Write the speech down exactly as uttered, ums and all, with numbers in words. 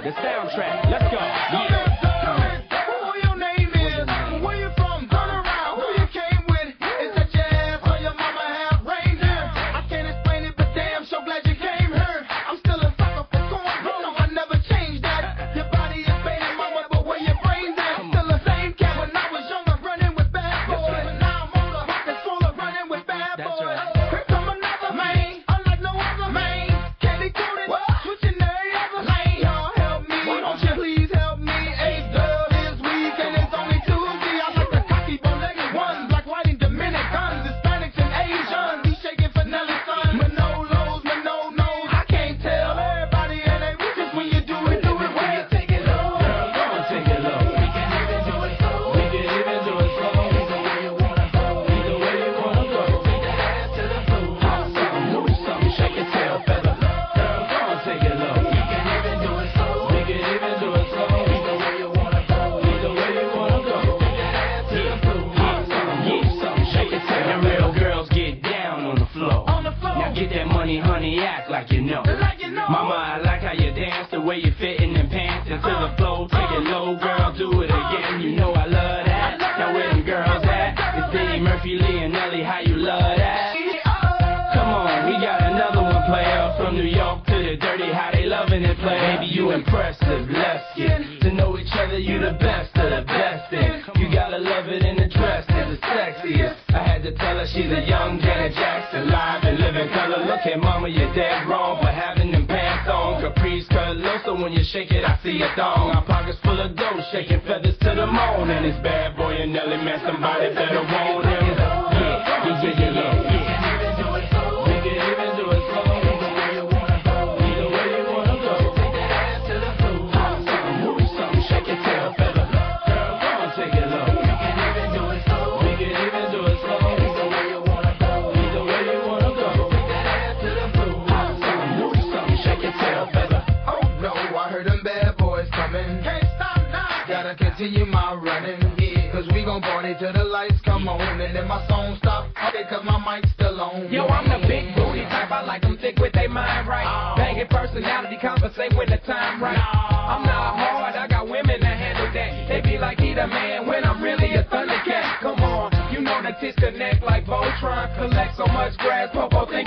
the soundtrack. Let's go. Yeah. Honey, act like you know. Like you know. Mama, I like how you dance, the way you fit in them pants into uh, the flow. Take uh, it low, girl, do it again. You know I love that. I love now where them girls at? It's Diddy, Murphy, Lee, and Nelly. How you love that? Come on, we got another one, player. From New York to the dirty, how they loving it, play. Baby, you impressive. Let's get to know each other. You the best of the best. And you gotta love it in the dress. It's the sexiest. I had to tell her she's a young Janet Jackson, live and living color. Look at mama, you're dead wrong for having them pants on. Caprice cut low, so when you shake it, I see a thong. Our pockets full of dough, shaking feathers to the moon. And it's bad boy and Nelly, man, somebody better want him. Yeah, yeah, yeah, yeah, yeah. Continue my running, yeah, cause we gon' party till the lights come on. And then my song stop, okay, cause my mic's still on. Yo, I'm the big booty type, I like them thick with they mind right. Oh. Banging personality, compensate when the time right. No. I'm not hard, I got women that handle that. They be like, he the man when I'm really a thundercat. Come on, you know the tits connect like Voltron. Collect so much grass, Popo think